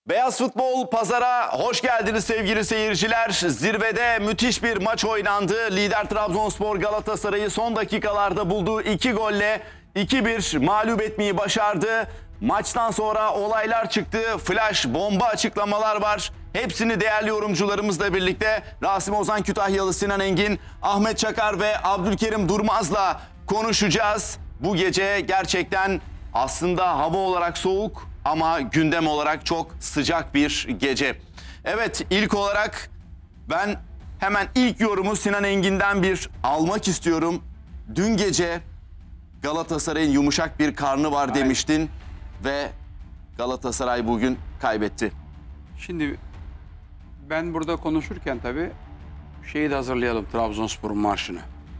Beyaz Futbol Pazar'a hoş geldiniz sevgili seyirciler. Zirvede müthiş bir maç oynandı. Lider Trabzonspor Galatasaray'ı son dakikalarda bulduğu 2 golle 2-1 mağlup etmeyi başardı. Maçtan sonra olaylar çıktı. Flash bomba açıklamalar var. Hepsini değerli yorumcularımızla birlikte Rasim Ozan Kütahyalı, Sinan Engin, Ahmet Çakar ve Abdülkerim Durmaz'la konuşacağız. Bu gece gerçekten aslında hava olarak soğuk ama gündem olarak çok sıcak bir gece. Evet, ilk olarak ben hemen ilk yorumu Sinan Engin'den bir almak istiyorum. Dün gece Galatasaray'ın yumuşak bir karnı var demiştin ve Galatasaray bugün kaybetti. Şimdi ben burada konuşurken tabii şeyi de hazırlayalım, Trabzonspor'un marşını.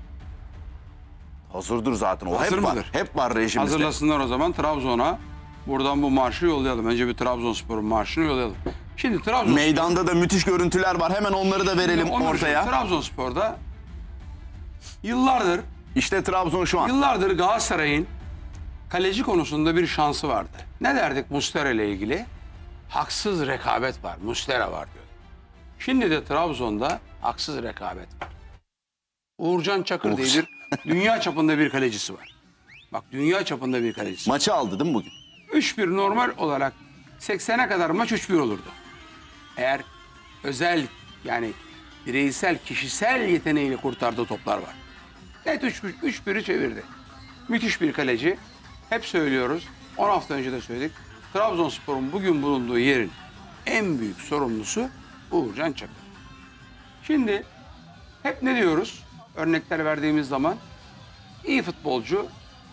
Hazırdır zaten o. Hazır Hep mıdır? var. Hep var rejimizde. Hazırlasınlar o zaman, Trabzon'a buradan bu marşı yollayalım. Önce bir Trabzonspor'un marşını yollayalım. Şimdi Trabzonspor... Meydanda da müthiş görüntüler var. Hemen onları da verelim ortaya. Trabzonspor'da yıllardır İşte Trabzon şu an. Yıllardır Galatasaray'ın kaleci konusunda bir şansı vardı. Ne derdik Muslera ile ilgili? Haksız rekabet var, Muslera var diyor. Şimdi de Trabzon'da haksız rekabet var. Uğurcan Çakır diye bir dünya çapında bir kalecisi var. Bak, dünya çapında bir kalecisi. Maçı aldı değil mi bugün? 3-1 normal olarak 80'e kadar maç 3-1 olurdu. Eğer özel, yani bireysel, kişisel yeteneğiyle kurtardığı toplar var. Net 3-1'i çevirdi. Müthiş bir kaleci. Hep söylüyoruz. 10 hafta önce de söyledik. Trabzonspor'un bugün bulunduğu yerin en büyük sorumlusu Uğurcan Çakır. Şimdi hep ne diyoruz? Örnekler verdiğimiz zaman iyi futbolcu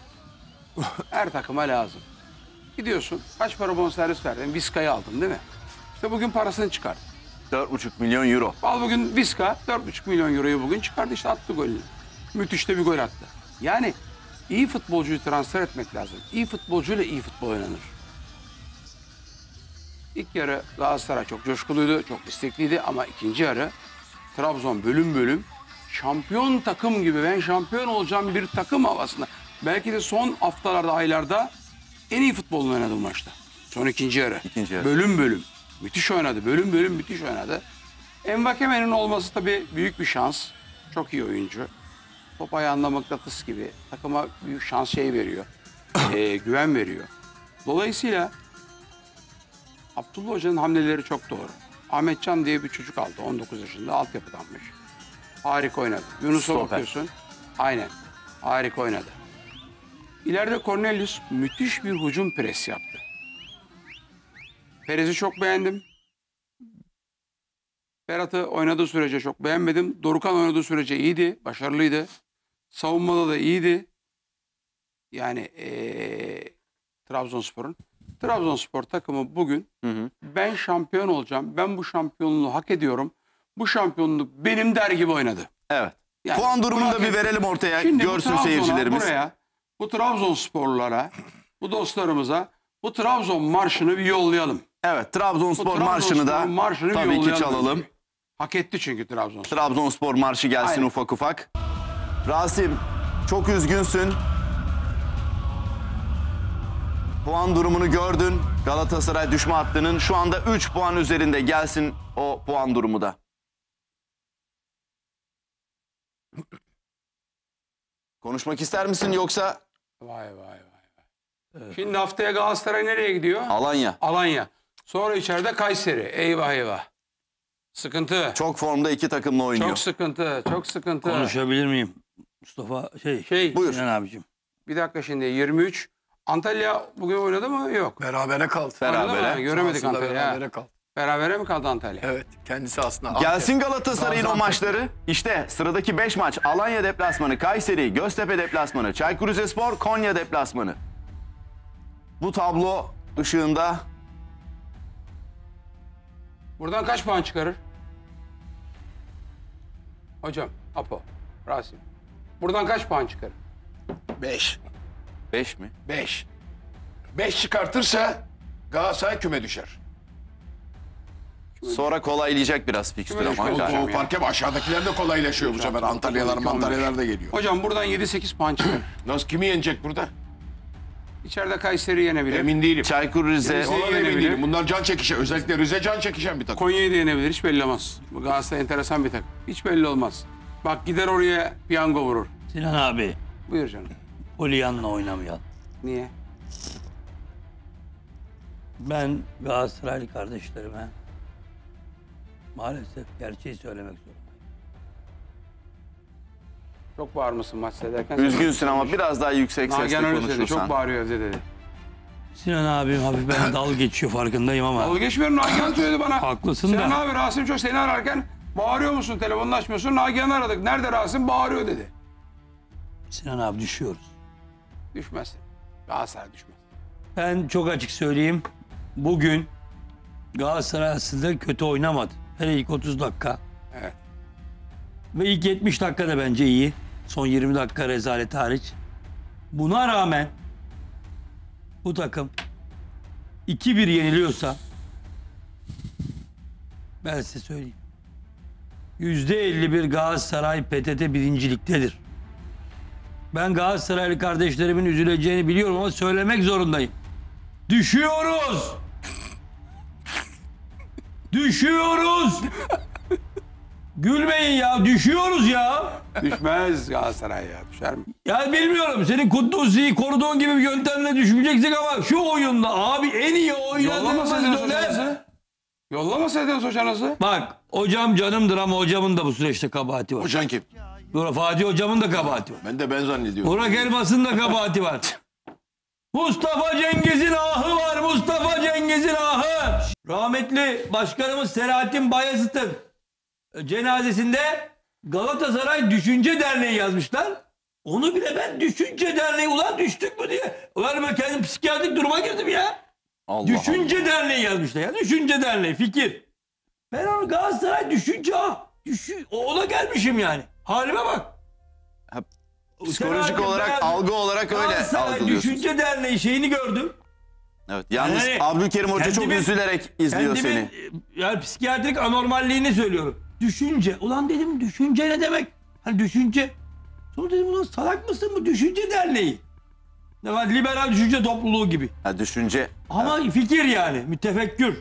her takıma lazım. Gidiyorsun, kaç para bonservis verdin? Vizca'yı aldın değil mi? İşte bugün parasını çıkardı. 4,5 milyon euro. Al bugün Vizca 4,5 milyon euroyu bugün çıkardı, işte attı golünü. Müthiş de bir gol attı. Yani iyi futbolcuyu transfer etmek lazım. İyi futbolcuyla iyi futbol oynanır. İlk yarı Galatasaray çok coşkuluydu, çok istekliydi ama ikinci yarı Trabzon bölüm bölüm şampiyon takım gibi, ben şampiyon olacağım bir takım havasında. Belki de son haftalarda, aylarda en iyi futbolunu oynadı bu maçta. Son ikinci yarı. Bölüm bölüm. Müthiş oynadı. Bölüm bölüm müthiş oynadı. Envakeme'nin olması tabii büyük bir şans. Çok iyi oyuncu. Top ayağında mıknatıs gibi. Takıma büyük şans veriyor. Güven veriyor. Dolayısıyla Abdullah Hoca'nın hamleleri çok doğru. Ahmetcan diye bir çocuk aldı. 19 yaşında, altyapıdanmış. Harika oynadı. Yunus'a bakıyorsun. Aynen. Harika oynadı. İleride Cornelius müthiş bir hücum pres yaptı. Perez'i çok beğendim. Berat'ı oynadığı sürece çok beğenmedim. Dorukhan oynadığı sürece iyiydi, başarılıydı. Savunmada da iyiydi. Yani Trabzonspor takımı bugün ben şampiyon olacağım, ben bu şampiyonluğu hak ediyorum, bu şampiyonluk benim der gibi oynadı. Evet. Yani puan durumunu da bir verelim ortaya. Şimdi görsün seyircilerimiz. Buraya, bu Trabzonsporlulara, bu dostlarımıza bu Trabzon marşını bir yollayalım. Evet, Trabzonspor marşını da tabii ki çalalım. Hak etti çünkü Trabzonspor. Trabzonspor marşı gelsin. Aynen. Ufak ufak. Rasim, çok üzgünsün. Puan durumunu gördün. Galatasaray düşme hattının şu anda 3 puan üzerinde. Gelsin o puan durumu da. Konuşmak ister misin yoksa? Vay. Şimdi haftaya Galatasaray nereye gidiyor? Alanya. Sonra içeride Kayseri. Eyvah. Sıkıntı. Çok formda iki takımla oynuyor. Çok sıkıntı. Konuşabilir miyim? Mustafa Buyur. Sinan abicim. Bir dakika, şimdi 23. Antalya bugün oynadı mı? Yok. Berabere kaldı. Göremedik Antalya'yı. Berabere kaldı. Berabere mi kaldı Antalya? Evet, kendisi aslında. Gelsin Galatasaray'ın o maçları. İşte sıradaki 5 maç. Alanya deplasmanı, Kayseri, Göztepe deplasmanı, Çaykur Rizespor, Konya deplasmanı. Bu tablo ışığında Buradan kaç puan çıkarır? Hocam, Apo, Rasim. Buradan kaç puan çıkarır? 5. 5 mi? 5. 5 çıkartırsa Galatasaray küme düşer. Sonra kolaylayacak biraz fikstür ama. O fark hep aşağıdakiler de kolaylaşıyor bu sefer. Antalyalar da geliyor. Hocam buradan 7-8 puan çıkarır. Nasıl, kimi yenecek burada? İçeride Kayseri yenebilir. Emin değilim. Çaykur Rize. Rize- Ona da emin yenebilir. değilim. Bunlar can çekişen. Özellikle Rize can çekişen bir takım. Konya'yı da yenebilir. Hiç belli olmaz. Bu Galatasaray enteresan bir takım. Hiç belli olmaz. Bak gider oraya piyango vurur. Sinan abi, Buyur canım. Polyanla oynamayalım. Niye? Ben Galatasaraylı kardeşlerime maalesef gerçeği söylemek zorundayım. Çok bağırmışsın maç seyrederken. Üzgünsün ama biraz daha yüksek sesle Nagihan öyle söyledi. Çok konuşursan. bağırıyor dedi. Sinan abim hafif ben dalga geçiyor farkındayım ama Dalga geçmiyorum. Nagihan söyledi bana. haklısın Sinan da. abi Rasim çok seni ararken bağırıyor musun? Telefonunu açmıyorsun. Nagihan'ı aradık. Nerede Rasim? Bağırıyor dedi. Sinan abi düşüyoruz. Düşmez. Galatasaray düşmez. Ben çok açık söyleyeyim. Bugün Galatasaray aslında kötü oynamadı. Hele ilk 30 dakika. Evet. Ve ilk 70 dakika da bence iyi. Son 20 dakika rezalet hariç. Buna rağmen bu takım 2-1 yeniliyorsa ben size söyleyeyim. %51 Galatasaray PTT birinciliktedir. Ben Galatasaraylı kardeşlerimin üzüleceğini biliyorum ama söylemek zorundayım. Düşüyoruz. Düşüyoruz. Gülmeyin ya, düşüyoruz ya. Düşmez Galatasaray ya. Düşer mi? Ya bilmiyorum, senin Kuddusi'yi koruduğun gibi bir yöntemle düşmeyeceksin ama şu oyunda abi en iyi oynadığımız Yollamasaydınız dönem. hocanızı. Yollamasaydınız hocanızı. Bak hocam canımdır ama hocamın da bu süreçte kabahati var. Hocan kim? Fatih hocamın da kabahati var. Ben zannediyorum. Burak Elmas'ın da kabahati var. Mustafa Cengiz'in ahı var. Mustafa Cengiz'in ahı. Rahmetli başkanımız Selahattin Bayezid'in cenazesinde Galatasaray Düşünce Derneği yazmışlar. Onu bile ben Düşünce Derneği ulan düştük mü diye. Ulan ben kendim psikiyatrik duruma girdim ya. Allah Düşünce Derneği yazmışlar ya. Düşünce Derneği fikir. Ben onu Galatasaray Düşünce ona gelmişim yani. Halime bak. Psikolojik Selahattin olarak, Bayezid, algı olarak öyle Galatasaray algılıyorsun. Düşünce Derneği şeyini gördüm. Evet. Yalnız Yani Abdülkerim Hoca çok kendimin- üzülerek izliyor seni. Yani psikiyatrik anormalliğini söylüyorum. Düşünce. Ulan dedim düşünce ne demek? Hani düşünce. Sonra dedim ulan salak mısın bu Düşünce Derneği? Ne var liberal düşünce topluluğu gibi. Ha, düşünce. Ama fikir yani mütefekkür.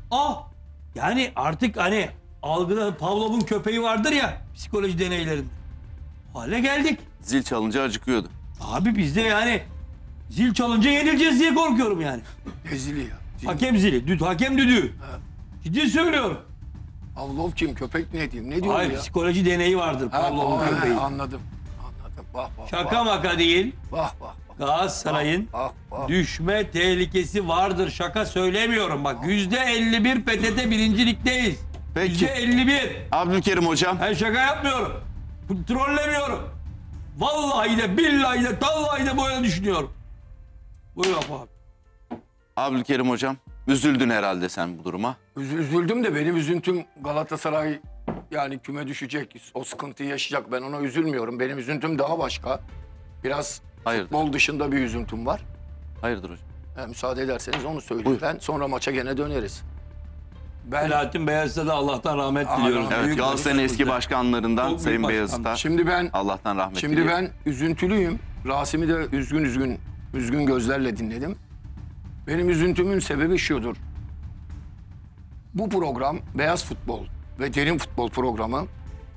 Yani artık hani algıda Pavlov'un köpeği vardır ya psikoloji deneylerinde. Hale geldik. Zil çalınca acıkıyordu. Abi bizde yani zil çalınca yenileceğiz diye korkuyorum yani. Ezili ya. Hakem zili, hakem düdüğü. Ciddi söylüyorum. Pavlov kim? Köpek ne diyeyim? Ne diyor Hayır ya? psikoloji deneyi vardır Pavlov'un köpeği. Anladım. Vah vah. Şaka maka değil. Vah vah. Galatasaray'ın Vah. düşme tehlikesi vardır. Şaka söylemiyorum. Bak %51 PTT birincilikteyiz. Peki. %51. Abdülkerim Hocam. Ben şaka yapmıyorum. Trollemiyorum. Vallahi de billahi de tallahi de böyle düşünüyorum. Buyur abi. Abdülkerim Hocam. Üzüldün herhalde sen bu duruma. Üzüldüm de benim üzüntüm Galatasaray yani küme düşecek. O sıkıntıyı yaşayacak. Ben ona üzülmüyorum. Benim üzüntüm daha başka. Biraz Hayırdır? futbol dışında bir üzüntüm var. Hayırdır hocam? Müsaade ederseniz onu söyleyeyim. Buyur. Ben sonra maça gene döneriz. Ben Selahattin Beyazıt'a da Allah'tan rahmet diliyoruz. rahmet. Evet, Galatasaray'ın eski başkanlarından Çok büyük Sayın başkan. Beyazıt'a şimdi Allah'tan rahmet Şimdi diliyorum. ben üzüntülüyüm. Rasim'i de üzgün gözlerle dinledim. Benim üzüntümün sebebi şudur. Bu program Beyaz Futbol ve Derin Futbol programı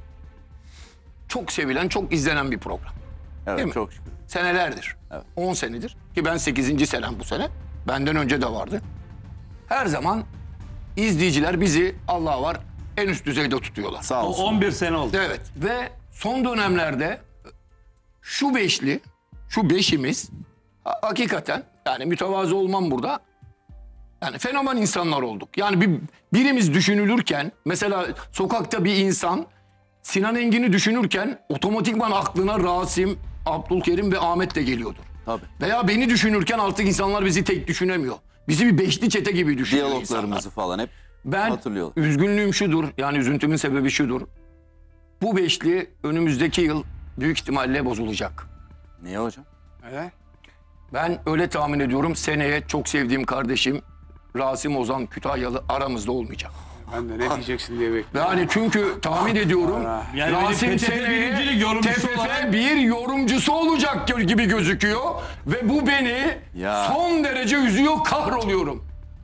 çok sevilen, çok izlenen bir program. değil mi? Evet, çok şükür. Senelerdir. Evet. 10 senedir. Ki ben 8. senem bu sene. Benden önce de vardı. Her zaman izleyiciler bizi Allah'a var en üst düzeyde tutuyorlar. Sağ O olsun. 11 sene oldu. Evet ve son dönemlerde şu beşimiz hakikaten yani mütevazı olmam burada. Yani fenomen insanlar olduk. Yani birimiz düşünülürken mesela sokakta bir insan Sinan Engin'i düşünürken otomatikman aklına Rasim, Abdülkerim ve Ahmet de geliyordur. Tabii. Veya beni düşünürken artık insanlar bizi tek düşünemiyor. Bizi bir beşli çete gibi düşünüyor insanlar. Diyaloglarımızı falan hep Ben hatırlıyorlar. üzgünlüğüm şudur, yani üzüntümün sebebi şudur. Bu beşli önümüzdeki yıl büyük ihtimalle bozulacak. Niye hocam? Evet. Ben öyle tahmin ediyorum, seneye çok sevdiğim kardeşim Rasim Ozan Kütahyalı aramızda olmayacak. Ben de ne diyeceksin diye bekliyorum. Yani çünkü tahmin ediyorum Yani benim Rasim PTT seneye birincilik yorumcusu TFF olarak- bir yorumcusu olacak gibi gözüküyor. Ve bu beni Ya. son derece üzüyor, kahroluyorum.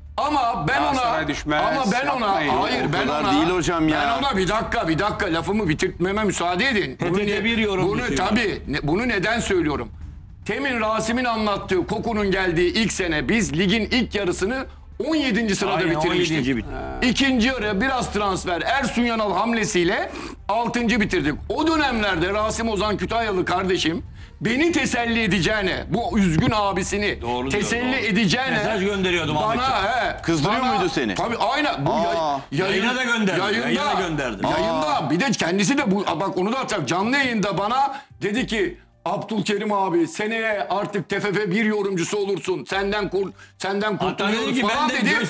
Ama ben Galatasaray ona düşmez, ama ben ona yapmayın. hayır O ben kadar ona değil hocam ya. Ben ona bir dakika lafımı bitirtmeme müsaade edin. PTT bir yorumcusu. Bunu tabii bunu neden söylüyorum? Temin Rasim'in anlattığı Koku'nun geldiği ilk sene biz ligin ilk yarısını 17. sırada Aynen, bitirmiştik. 17. bitti. İkinci yarı biraz transfer Ersun Yanal hamlesiyle 6. bitirdik. O dönemlerde Rasim Ozan Kütahyalı kardeşim beni teselli edeceğine, bu üzgün abisini Doğru teselli diyor, doğru. edeceğine Mesaj gönderiyordum bana Kızdırıyor muydu seni? Tabii aynen. Bu Yayına da gönderdi. Yayına gönderdi. Yayında bir de kendisi de bu bak onu da atacak. Canlı yayında bana dedi ki Abdülkerim abi seneye artık TFF bir yorumcusu olursun. Senden Hatta kurtuluyoruz dedi ki falan ben de dedi.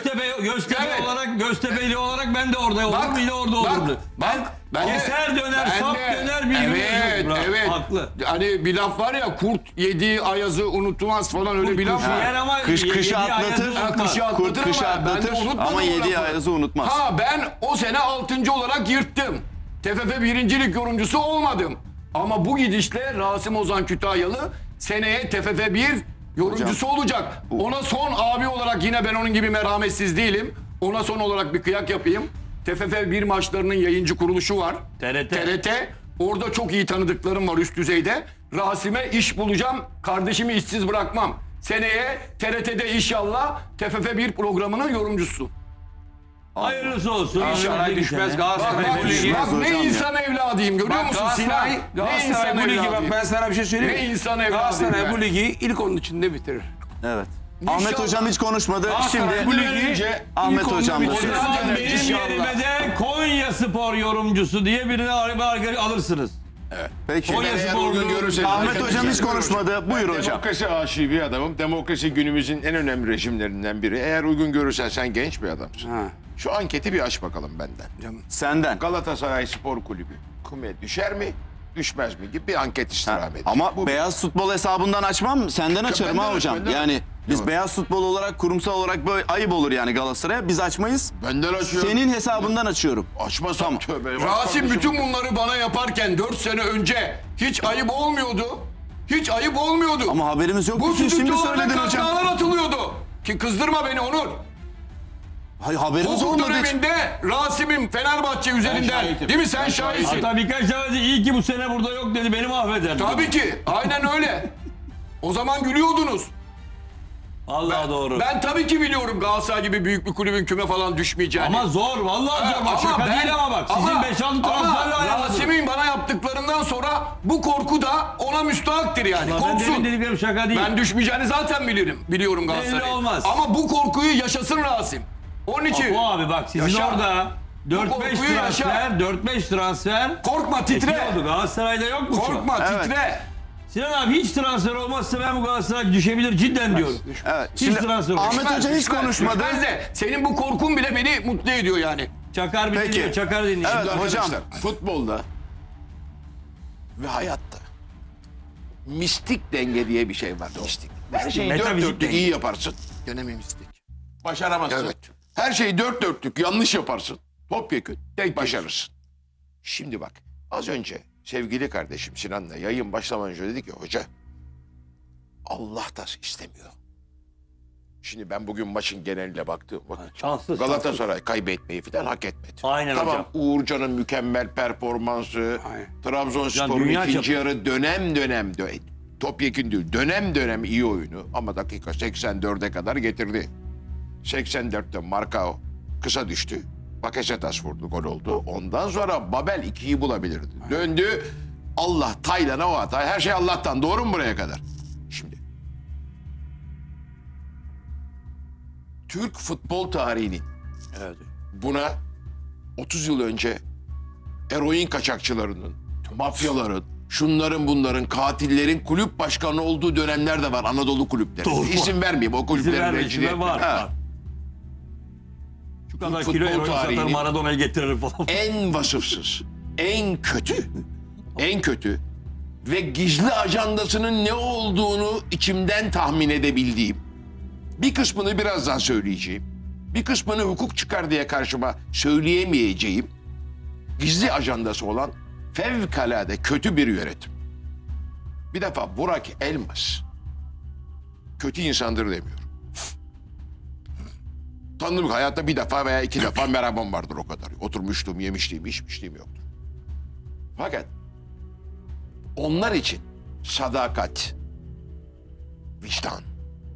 Göztepe Göztepe'li olarak ben de orada Bak, olurum, yine orada bak, olurdu. bak, ben de- Keser döner, ben sap de- döner birbirine. Evet, Bravo, evet. Haklı. Hani bir laf var ya kurt yediği ayazı unutmaz falan öyle bir laf var. Yer ama Kışı yediği atlatır. ayazı Ha, unutmaz. kışı Kurt atlatır kışı ama ben de atlatır unutmadım ama o yediği lafı. ayazı unutmaz. Ha ben o sene 6. olarak yırttım. TFF birincilik yorumcusu olmadım. Ama bu gidişle Rasim Ozan Kütahyalı seneye TFF 1 yorumcusu olacak. Ona son abi olarak yine ben onun gibi merhametsiz değilim. Ona son olarak bir kıyak yapayım. TFF 1 maçlarının yayıncı kuruluşu var. TRT. Orada çok iyi tanıdıklarım var üst düzeyde. Rasim'e iş bulacağım. Kardeşimi işsiz bırakmam. Seneye TRT'de inşallah TFF 1 programının yorumcusu. Hayırlısı olsun. Galatasaray Önümüzdeki düşmez. sene. Galatasaray Bak, bu ligi. bak ne hocam ya. insan evladıyım görüyor Bak musun Galatasaray, Sinan? Galatasaray bu ligi bak evladıyım. ben sana bir şey söyleyeyim. Ne mi? insan evladıyım Galatasaray ben. bu ligi ilk onun içinde bitirir. Evet. Ahmet hocam hiç konuşmadı. Galatasaray Şimdi bu ligi Ahmet ilk hocam onda da O bitirir. söylüyor. zaman benim İnşallah. yerime de Konya Spor yorumcusu diye birini alırsınız. Peki. Konya Eğer Spor'un uygun görürseniz Ahmet arkadaşlar, hocam hiç görüyorum. konuşmadı. Buyur Ben hocam. Demokrasi aşığı bir adamım. Demokrasi günümüzün en önemli rejimlerinden biri. Eğer uygun görürsen sen genç bir adamsın. Ha. Şu anketi bir aç bakalım benden. Senden. Galatasaray Spor Kulübü küme düşer mi? Düşmez mi? Gibi bir anket istirham edeceğim. Ama Bu beyaz futbol hesabından açmam, senden açarım benden ha aç, hocam. benden Yani biz Tamam. beyaz futbol olarak, kurumsal olarak böyle ayıp olur yani Galatasaray'a. Biz açmayız. benden açıyorum. Senin hesabından açıyorum. Açmasam tövbe. Bak Rasim kardeşim, bütün bunları bana yaparken 4 sene önce hiç ayıp olmuyordu. Hiç ayıp olmuyordu. Ama haberimiz yok. bu Bütün şimdi stüdyolarda söyledin hocam. kahkahalar atılıyordu. Ki kızdırma beni Onur. Hayır, haberimiz Koku olmadı hiç. döneminde Rasim'in Fenerbahçe üzerinden şahitim. değil mi sen şahitsin. Hatta birkaç defa dedi iyi ki bu sene burada yok dedi beni mahveder. Tabii ki aynen öyle. O zaman gülüyordunuz. Allah doğru. Ben tabii ki biliyorum Galatasaray gibi büyük bir kulübün küme falan düşmeyeceğini. Ama zor vallahi zor. Bak şaka değil ama bak. Sizin 5-6 transferle ayarladınız. Rasim'in bana yaptıklarından sonra bu korku da ona müstahaktır yani. Ben Korksun. demin dediklerim şaka değil. Ben düşmeyeceğini zaten biliyorum Galatasaray'ın. Belli olmaz. Ama bu korkuyu yaşasın Rasim. Onun için Bu abi bak sizin Yaşa. orada Bu 4-5 korkuyu yaşa. transfer, 4-5 transfer. korkma titre. Etkili oldu. Galatasaray'da yok mu şu an? Korkma Evet. titre. Sinan abi hiç transfer olmazsa ben bu Galatasaray düşebilir cidden diyorum. Evet. Hiç Şimdi transfer olmaz. Ahmet Hoca hiç konuşmadı. Düşmez de senin bu korkun bile beni mutlu ediyor yani. Çakar bir Peki. dinliyor, Çakar dinliyor. Evet hocam. Arkadaşlar, futbolda ve hayatta mistik denge diye bir şey var. Mistik. Her şeyi dört Metafizik dörtlük denge. iyi yaparsın. Dönememiştik. Başaramazsın. Evet. Her şeyi dört dörtlük yanlış yaparsın. Topyekün başarırsın. Şimdi bak az önce sevgili kardeşim Sinan'la yayın başlamadan önce dedi ki hoca Allah da istemiyor. Şimdi ben bugün maçın geneline baktım. Şanssız. Galatasaray kaybetmeyi falan hak etmedi. Aynen tamam, hocam. Uğurcan'ın mükemmel performansı, Aynen. Trabzonspor'un dünya ikinci çapı. yarı dönem topyekün değil, dönem iyi oyunu ama dakika 84'e kadar getirdi. 84'te Marcao kısa düştü. Bakasetas vurdu, gol oldu. Ondan sonra Babel 2'yi bulabilirdi. Döndü. Allah Taylan'a o hata. Her şey Allah'tan. Doğru mu buraya kadar? Şimdi. Türk futbol tarihinin buna 30 yıl önce eroin kaçakçılarının, mafyaların, şunların bunların, katillerin kulüp başkanı olduğu dönemler de var Anadolu kulüpleri. Doğru. İsim vermeyeyim o İzin kulüplerin verme rencide içinde var. etmem. Ha. var. Şu kadar Futbol kilo eroin satar tarihinin- Maradona'yı getirir falan. En vasıfsız, en kötü ve gizli ajandasının ne olduğunu içimden tahmin edebildiğim bir kısmını birazdan söyleyeceğim. Bir kısmını hukuk çıkar diye karşıma söyleyemeyeceğim gizli ajandası olan fevkalade kötü bir yönetim. Bir defa Burak Elmas kötü insandır demiyorum. Tanıdığım hayatta bir defa veya iki defa merhabam vardır o kadar. Oturmuştum, yemişliğim, içmişliğim yoktur. Fakat onlar için sadakat, vicdan,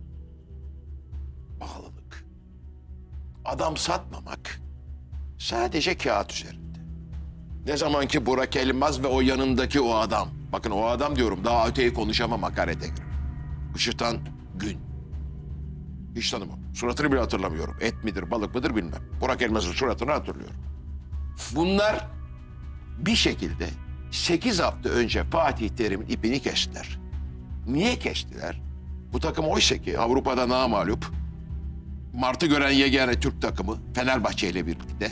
bağlılık, adam satmamak sadece kağıt üzerinde. Ne zaman ki Burak Elmas ve o yanındaki o adam, bakın o adam diyorum daha öteyi konuşamam hakarete girer. Işıtan Gün. Hiç tanımam. Suratını bile hatırlamıyorum. Et midir, balık mıdır bilmem. Burak Elmas'ın suratını hatırlıyorum. Bunlar bir şekilde 8 hafta önce Fatih Terim'in ipini kestiler. Niye kestiler? Bu takım oysa ki Avrupa'da namağlup. Mart'ı gören yegane Türk takımı Fenerbahçe ile birlikte.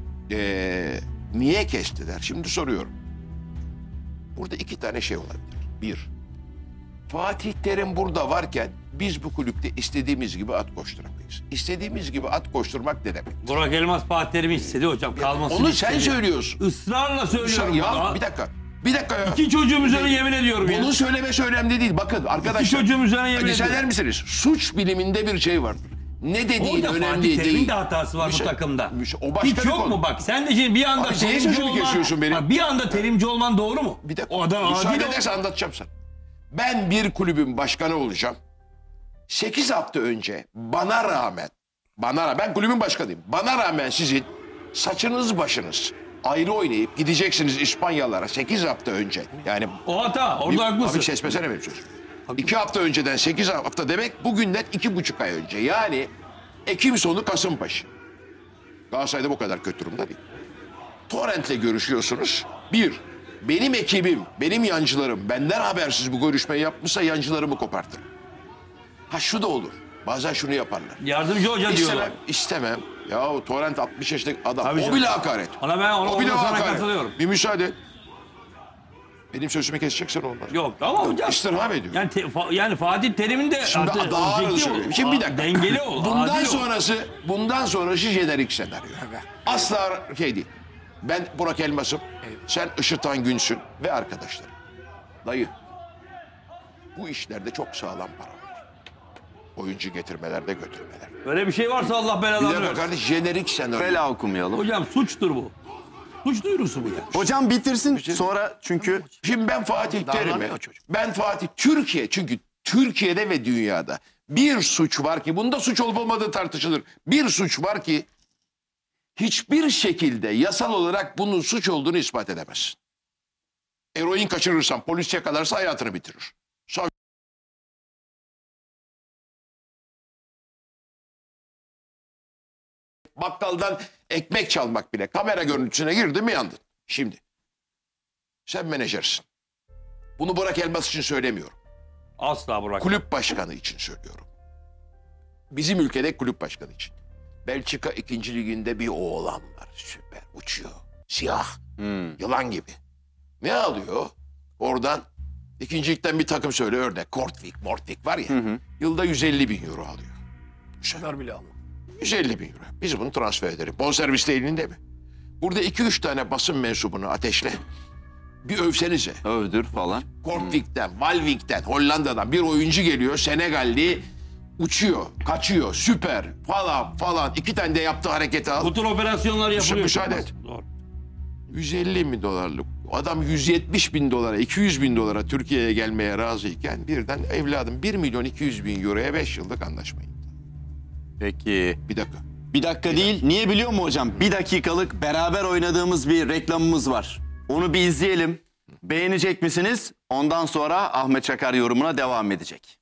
Niye kestiler? Şimdi soruyorum. Burada iki tane şey olabilir. Bir, Fatih Terim burada varken biz bu kulüpte istediğimiz gibi at koşturamayız. İstediğimiz gibi at koşturmak ne demek? Burak Elmas Fatih Terim'i istedi hocam. Kalmasını Onu istedi. sen söylüyorsun. Israrla söylüyorum. Ya bana. bir dakika. Bir dakika ya. İki çocuğum üzerine yemin ediyorum ya. Bunu söylemesi önemli değil. Bakın arkadaşlar. İki çocuğum üzerine yemin müsaade ediyorum. eder misiniz? Suç biliminde bir şey vardır. Ne dediğin Orada önemli Fatih Terim'in değil. de hatası var bu takımda. O başka Hiç bir yok konu. mu bak? Sen de şimdi bir anda Abi senin terimci sözümü kesiyorsun benim. Bak, bir anda terimci olman doğru mu? Bir dakika. O adam Müsaade adil ederse anlatacağım sana. Ben bir kulübün başkanı olacağım. 8 hafta önce bana rağmen ben kulübün başkanıyım. Bana rağmen sizin saçınız başınız ayrı oynayıp gideceksiniz İspanyalara 8 hafta önce. Yani O hata. Orada haklısın. Abi kesmesene benim sözüm. 2 hafta önceden 8 hafta demek bugünden 2,5 ay önce. Yani Ekim sonu Kasımpaşa. Galatasaray'da bu kadar kötü durumda değil. Torrent'le görüşüyorsunuz. Bir, benim ekibim, benim yancılarım benden habersiz bu görüşmeyi yapmışsa yancılarımı kopartırım. Ha şu da olur. Bazen şunu yaparlar. Yardımcı hoca diyorlar. İstemem. Ya o Torrent 60 yaşındaki adam. Tabii o canım. bile hakaret. Ona bile sana hakaret. katılıyorum. Bir müsaade et. Benim sözümü keseceksen olmaz. Yok ama hocam. İstirham ediyorum. Yani Fatih Terim'in de Şimdi artık daha ağır objektif söyleyeyim. ol. Şimdi bir dakika. Dengeli ol. Bundan sonrası jenerik senaryo. Asla şey değil. Ben Burak Elmas'ım. Sen Işıtan Gün'sün ve arkadaşlarım. Dayı. Bu işlerde çok sağlam para var. Oyuncu getirmelerde götürmelerde. Öyle bir şey varsa Allah Bir belalarını dakika versin. kardeş jenerik senaryo. Bela okumayalım. Hocam suçtur bu. Suç duyurusu bu ya. Hocam bitirsin sonra çünkü Şimdi ben Fatih Terim'e, çünkü Türkiye'de ve dünyada bir suç var ki, bunda suç olup olmadığı tartışılır. Bir suç var ki hiçbir şekilde yasal olarak bunun suç olduğunu ispat edemezsin. Eroin kaçırırsan, polis yakalarsa hayatını bitirir. Bakkaldan ekmek çalmak bile kamera görüntüsüne girdi mi yandın. Şimdi sen menajersin. Bunu Burak Elmas için söylemiyorum. Asla Burak. Kulüp başkanı için söylüyorum. Bizim ülkede kulüp başkanı için. Belçika 2. Liginde bir oğlan var. Süper uçuyor. Siyah. Yılan gibi. Ne alıyor? Oradan 2. Ligden bir takım söyle örnek. Kortvik var ya. Yılda 150 bin euro alıyor. Güzel. bile alma. 150 bin euro. Biz bunu transfer edelim. Bonservis de elinde mi? Burada 2-3 tane basın mensubunu ateşle. Bir övsenize. övdür falan. Kortvik'ten, Walvik'ten, Hollanda'dan bir oyuncu geliyor. Senegalli uçuyor, kaçıyor, süper falan. 2 tane de yaptığı hareketi al. Bu tür operasyonlar yapılıyor. Müsaade et. Doğru. 150 bin dolarlık. Adam 170 bin dolara, 200 bin dolara Türkiye'ye gelmeye razıyken birden evladım 1 milyon 200 bin euroya 5 yıllık anlaşma imzaladı. Peki. Bir dakika. Bir dakika değil. Niye biliyor musun hocam? 1 dakikalık beraber oynadığımız bir reklamımız var. Onu bir izleyelim. Beğenecek misiniz? Ondan sonra Ahmet Çakar yorumuna devam edecek.